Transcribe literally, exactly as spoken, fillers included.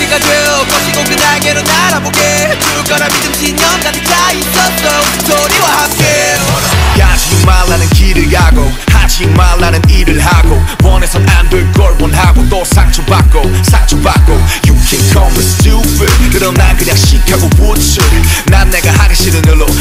시가 되어 거치고 그 날개로 날아보게 해줄 거라 믿음 신념 가득 차 있었어 스토리와 함께 가지 말라는 길을 가고 하지 말라는 일을 하고 원해선 안 될 걸 원하고 또 상처받고 상처받고 You can call me stupid 그럼 난 그냥 시카고 우출 난 내가 하기 싫은 일로